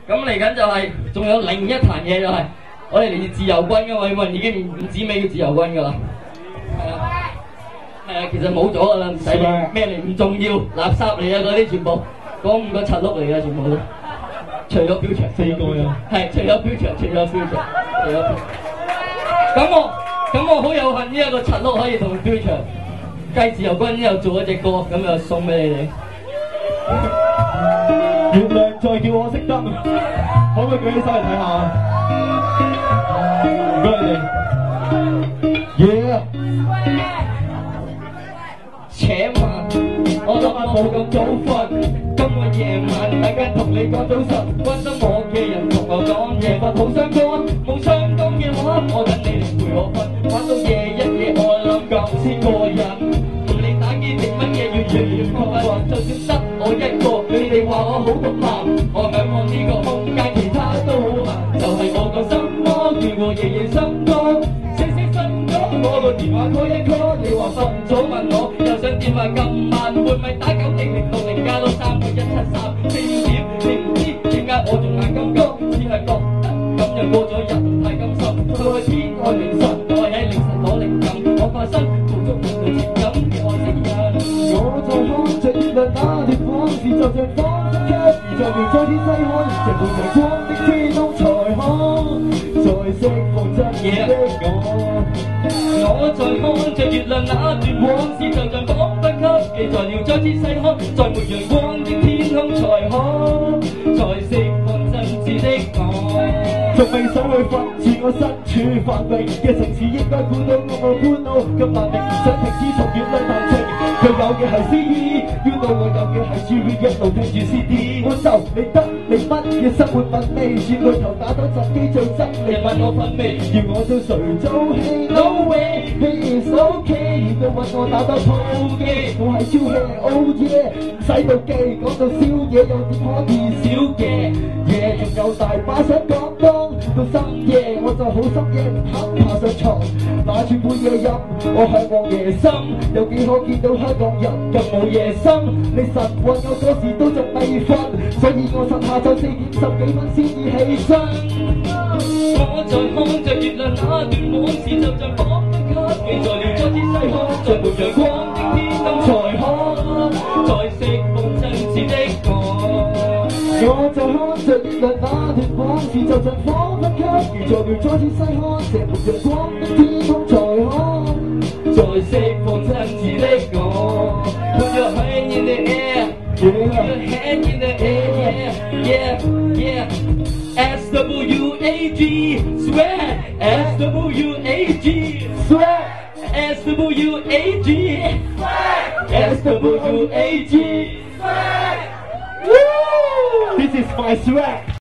咁嚟緊就係仲有另一壇嘢就係我哋嚟自自由軍噶嘛，有冇人已經唔止尾嘅自由軍噶啦？係啊，係啊，其實冇咗噶啦，唔使咩嚟，唔重要，垃圾嚟啊嗰啲全部，嗰5個柒碌嚟噶全部都，除咗標場4個啊，係除咗標場，除咗標場，除咗標場。咁我好有幸呢一個柒碌可以同標場繼自由軍之後做一隻歌，咁就送俾你哋。月亮再叫我熄燈，可唔可以舉起手嚟睇下？唔該你哋。Yeah。且慢，我諗下冇咁早瞓。今日夜晚大家同你講早晨，關心我嘅人同我講夜瞓好傷肝，冇傷肝嘅話，我等你嚟陪我瞓，玩到夜一夜我諗咁先過癮。唔理打機定乜嘢，要越嚟越過癮，就算得我一個，你哋話我好獨行，我向往呢個空間，其他都好行，就係我個心魔，叫我夜夜心多。我個電話 call 一 call， 你話瞓早問我，又想電話咁慢，會咪打9060加到38173，4點你唔知點解我仲眼金金，只係覺得今日過咗日唔係咁深，到去天外凌晨，我喺凌晨攞靈感，我化身捕捉人類情感嘅外星人。我在看着月亮那段往事，就像仿佛給予在描再天西看，這半陽光的天空才可再釋放真嘅我。我在看着月亮那段往事，就像彷彿給記在了再次細看，在沒陽光的天空才可再釋放真摯的我。仲未想去瞓，自我身處繁榮嘅城市，應該估到我冇歡樂，咁難明唔想停止同月亮談情。佢有嘅係 CD， 原來我有嘅係 GV， 一路聽住 CD。我就你得你乜嘅生活品味，轉個頭打多陣機最憎你問我品味，要我做誰做戲 ？No way，he is OK， 要揾我打多套機，我係超戲 ，Oh yeah， 唔使到機，講到宵夜又點可以少嘅嘢，仲有大把想講當到深夜，我就好深夜唔肯爬上床，拿住杯嘢飲，我向往夜深，有幾可見到香港人咁冇夜心，你實運我嗰時都仲未瞓，所以我實下晝4點10幾分先至起身。我在看着月亮那段往事，就像彷彿記在了昨天細看，在沒陽光的天空才可再釋放真摯的我。我在看着月亮那段往事，就像彷彿記在了昨天細看，這沒陽光的天空才可再釋放真摯的我。Put your hand in the air, put your hand in the air, yeah, yeah. SWAG, swag, SWAG, swag, SWAG, swag, SWAG, swag. Woo! This is my swag.